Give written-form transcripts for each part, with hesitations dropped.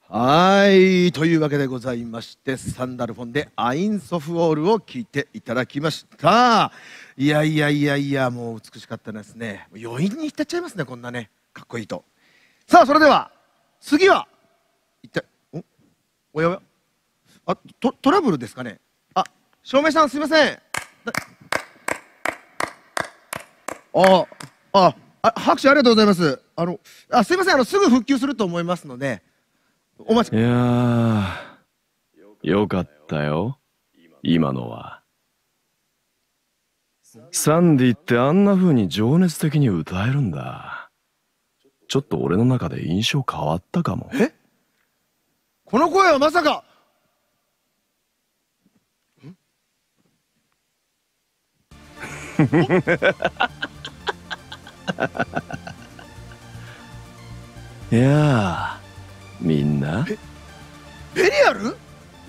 はい、というわけでございまして、サンダルフォンでアインソフオールを聴いていただきました。いやいやいやいや、もう美しかったですね。余韻に浸っちゃいますね、こんなね、かっこいいと。さあ、それでは次は一体おやおや、トラブルですかね。照明さん、すいません。拍手ありがとうございます。すいません、すぐ復旧すると思いますのでお待ち。 いやー、よかったよ、今のは。サンディってあんな風に情熱的に歌えるんだ。ちょっと俺の中で印象変わったかも。 この声はまさか。 いやー、みんなベリアル？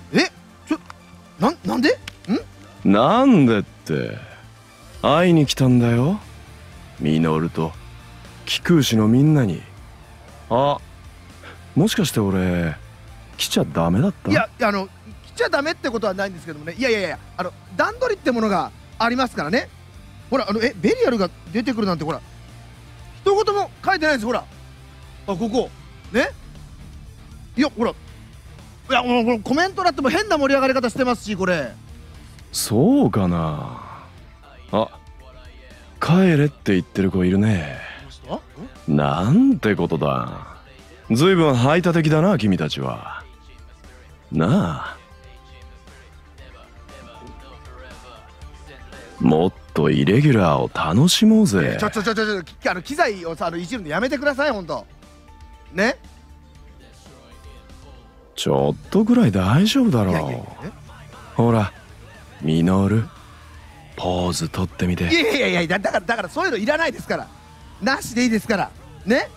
なんで？ なんでって会いに来たんだよ、ミノルと貴空士のみんなに。もしかして俺来ちゃダメだった？ いや、来ちゃダメってことはないんですけどもね。いやいやいや、段取りってものがありますからね。ほら、ベリアルが出てくるなんて、ほら一言も書いてないです。ほら、ここね。いや、ほら、いや、もうコメントだっても変な盛り上がり方してますし、これ。 そうかな。帰れって言ってる子いるね。なんてことだ。ずいぶん排他的だな、君たちは。なあ、もっとイレギュラーを楽しもうぜ。 機材をいじるのやめてください、ほんとね。 ちょっとぐらい大丈夫だろう。ほら、ミノル、ポーズ取ってみて。 いやいやいや、だからそういうのいらないですから。なしでいいですからね。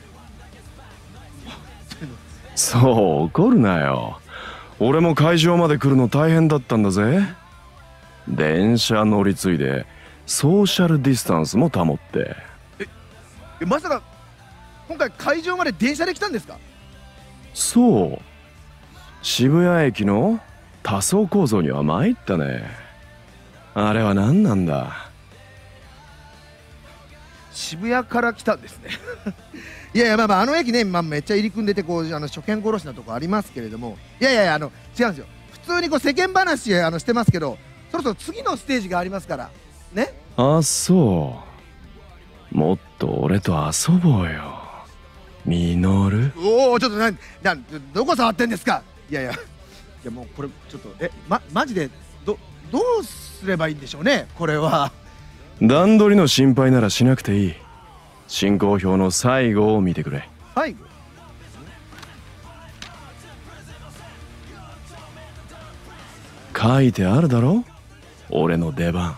そう怒るなよ。俺も会場まで来るの大変だったんだぜ。電車乗り継いでソーシャルディスタンスも保って。 まさか今回会場まで電車で来たんですか？ そう、渋谷駅の多層構造には参ったね。あれは何なんだ。 渋谷から来たんですね。いやいや、まああの駅ね、めっちゃ入り組んでて、こう初見殺しなとこありますけれども、いやいやいや、違うんですよ。普通にこう世間話してますけど、そろそろ次のステージがありますからね。 そう、もっと俺と遊ぼうよ、ミノル。 おお、ちょっとどこ触ってんですか。いやもうこれちょっとマジでどうすればいいんでしょうね、これは。 段取りの心配ならしなくていい。進行表の最後を見てくれ。 最後？ 書いてあるだろ、俺の出番。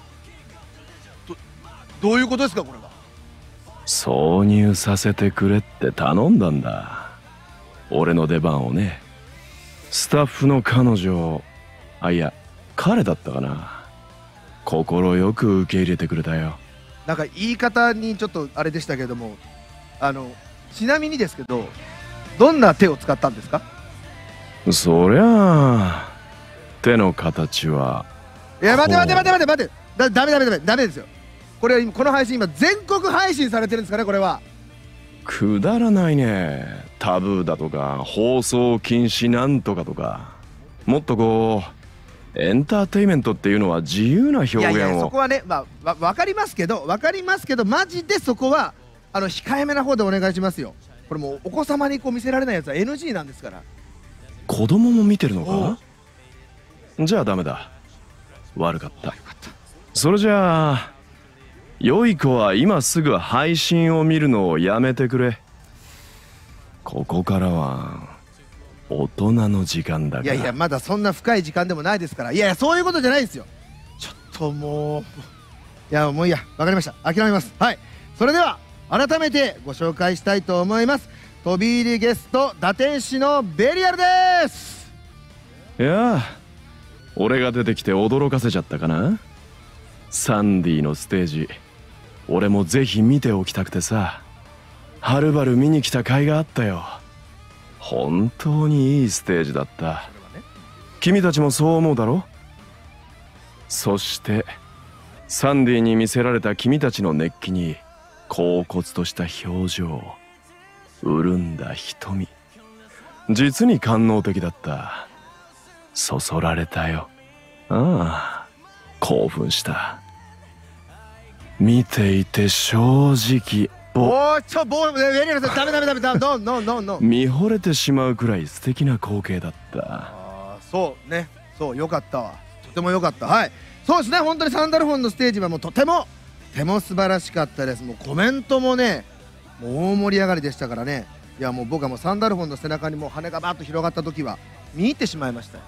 どういうことですか、これは。 挿入させてくれって頼んだんだ、俺の出番をね。スタッフの彼女、いや彼だったかな、心よく受け入れてくれたよ。 なんか言い方にちょっとあれでしたけども、ちなみにですけど、どんな手を使ったんですか？ そりゃあ手の形は。 いや、待て、ダメですよ。これこの配信今全国配信されてるんですかね、これは。 くだらないね。タブーだとか放送禁止なんとかとか、もっとこうエンターテイメントっていうのは自由な表現を。 いやそこはね、分かりますけどマジでそこは控えめな方でお願いしますよ。これもうお子様にこう見せられないやつは NG なんですから。 子供も見てるのか？じゃあダメだ、悪かった。それじゃあ良い子は今すぐ配信を見るのをやめてくれ。ここからは大人の時間だから。 いやまだそんな深い時間でもないですから。いやそういうことじゃないですよ。ちょっともう、もういいや、分かりました、諦めます。はい、それでは改めてご紹介したいと思います。飛び入りゲスト打天使のベリアルです。 いや、俺が出てきて驚かせちゃったかな。サンディのステージ、俺もぜひ見ておきたくてさ、はるばる見に来た甲斐があったよ。 本当にいいステージだった。君たちもそう思うだろ？そしてサンディに見せられた君たちの熱気に、恍惚とした表情、潤んだ瞳、実に官能的だった。そそられたよ。ああ、興奮した。見ていて正直おー、ベリアルさん、ダメダメダメダメ、ノンノンノンノン。 見惚れてしまうくらい素敵な光景だった。 ああ、そうね、そう、よかったわ。とてもよかった。はい、そうですね、本当にサンダルフォンのステージはもうとても素晴らしかったです。もうコメントもね、もう大盛り上がりでしたからね。いや、もう僕はもうサンダルフォンの背中にもう羽がバーッと広がった時は見入ってしまいましたよ。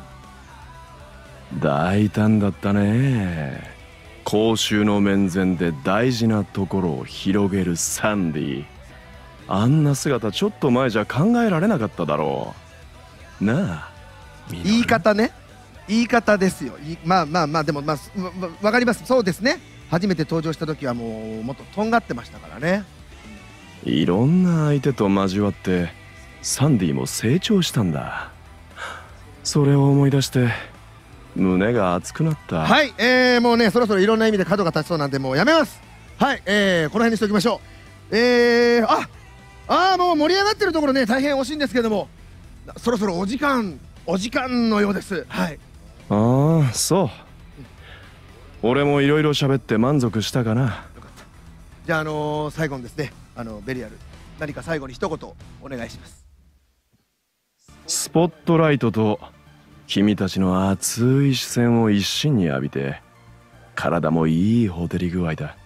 大胆だったね。公衆の面前で大事なところを広げるサンディ。あんな姿ちょっと前じゃ考えられなかっただろうなあ。 言い方ね、言い方ですよ。まあまあまあ、でもまあわかります。そうですね、初めて登場した時はもうもっととんがってましたからね。 いろんな相手と交わってサンディも成長したんだ。それを思い出して胸が熱くなった。 はい、もうね、そろそろいろんな意味で角が立ちそうなんでもうやめます。はい、この辺にしておきましょう。もう盛り上がってるところね、大変惜しいんですけども、そろそろお時間のようです。はい。 ああ、そう。俺もいろいろ喋って満足したかな。 よかった。じゃあ、最後にですね、ベリアル、何か最後に一言お願いします。 スポットライトと君たちの熱い視線を一身に浴びて、体もいいほてり具合だ。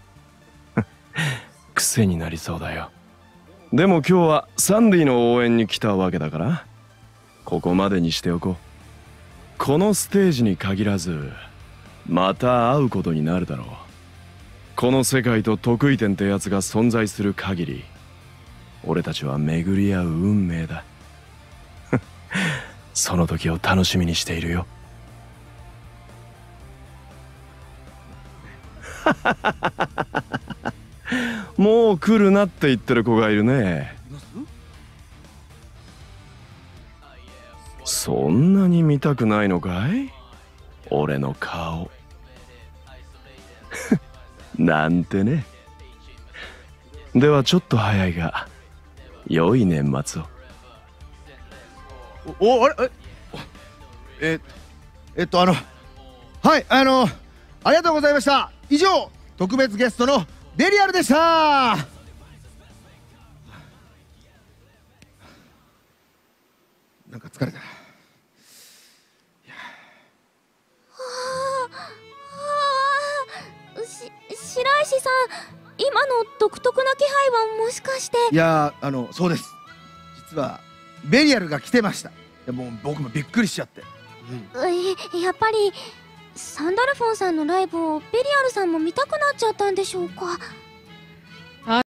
癖になりそうだよ。でも今日はサンディの応援に来たわけだから、ここまでにしておこう。このステージに限らずまた会うことになるだろう。この世界と得意点ってやつが存在する限り、俺たちは巡り合う運命だ。その時を楽しみにしているよ。もう来るなって言ってる子がいるね。そんなに見たくないのかい？俺の顔。なんてね。ではちょっと早いが、良い年末を。 あれ、はい、ありがとうございました。以上、特別ゲストのベリアルでした。なんか疲れた。 白石さん、今の独特な気配はもしかして。 いやそうです。実はベリアルが来てました。いや、もう僕もびっくりしちゃって。 やっぱりサンダルフォンさんのライブをベリアルさんも見たくなっちゃったんでしょうか。